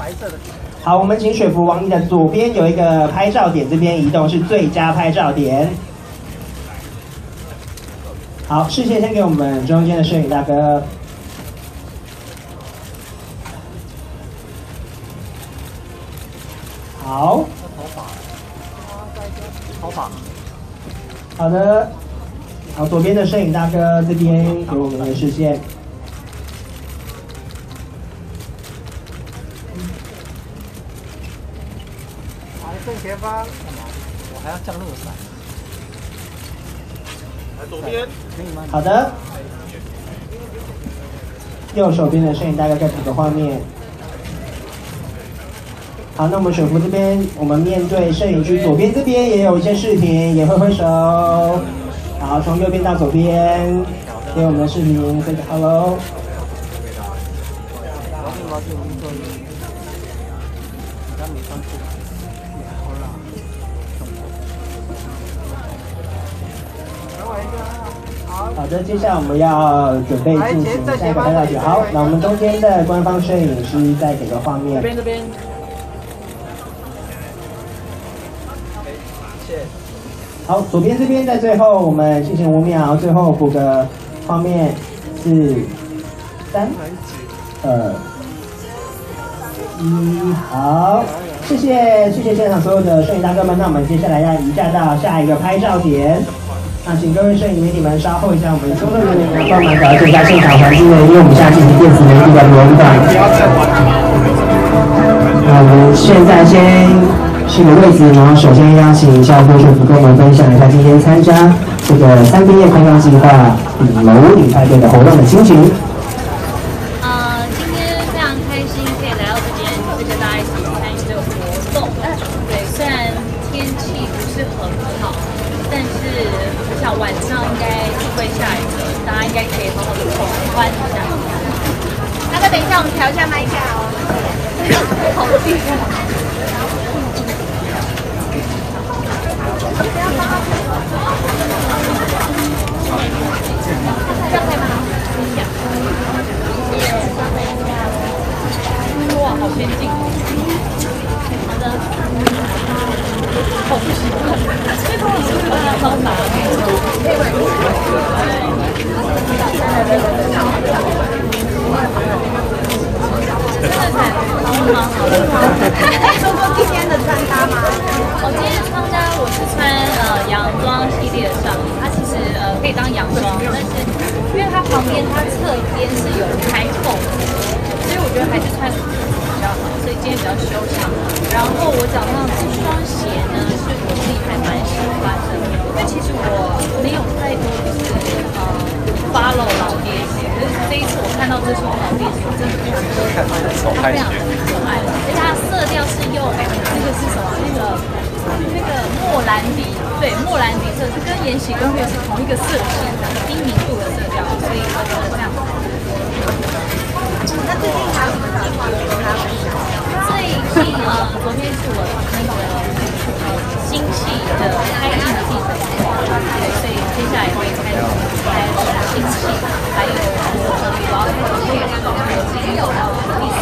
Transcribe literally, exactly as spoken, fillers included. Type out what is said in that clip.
白色的。 好，我们请水服往你的左边有一个拍照点，这边移动是最佳拍照点。好，视线先给我们中间的摄影大哥。好。头发。头发。好的。好，左边的摄影大哥这边给我们的视线。 正前方，我还要降落伞。来左边，可以吗？ 好的。右手边的摄影大概再补个画面。好，那我们水服这边，我们面对摄影区左边这边也有一些视频，也挥挥手。好，从右边到左边，给我们的视频 say hello。好的，接下来我们要准备进行下一个拍照点。好，那我们中间的官方摄影师再给个画面。 这边这边。谢谢。 好，左边这边在最后我们进行五秒，最后补个画面，四、三、二、一，好，谢谢谢谢现场所有的摄影大哥们。那我们接下来要移驾到下一个拍照点。那请各位摄影媒体们稍后一下，我们工作人员呢帮忙调整一下现场环境呢，因为我们现在进行电子媒体的轮转。那我们现在先是个位置，然后首先邀请一下郭水服跟我们分享一下今天参加这个三个夜空中计划顶楼顶派对的活动的心情。 呃，今天非常开心可以来到这边，就是跟大家一起参与这个活动。对，虽然天气不是很好。但是我想晚上应该会下雨的，大家应该可以好好的狂欢一下。大哥，等一下，我们调一下麦架哦。好地方。这样可以吗？哇，好先进。好的。好不习惯，这种是不是超难？真的才好好好。说过今天的穿搭吗？哦，今天的穿搭我是穿呃洋装系列的上衣，它其实呃可以当洋装，但是因为它旁边它侧边是有开扣，所以我觉得还是穿比较好，所以今天比较休闲。然后我脚上这双鞋呢，是我自己还蛮喜欢的，因为其实我没有太多就是呃 follow 老爹鞋，可是这一次我看到这双老爹鞋，我真的非常喜欢，它非常的可爱，而且它的色调是用那个是什么？那个那个莫兰迪，对，莫兰迪色是跟延禧攻略是同一个色系，低明度的色调，所以我觉得这样。那最近还有什么打算跟大家分享？最近呃，昨天是我那个呃新戏的开映的记者会，对，所以接下来会开始开新戏，还有我我要开始列出我今有的第四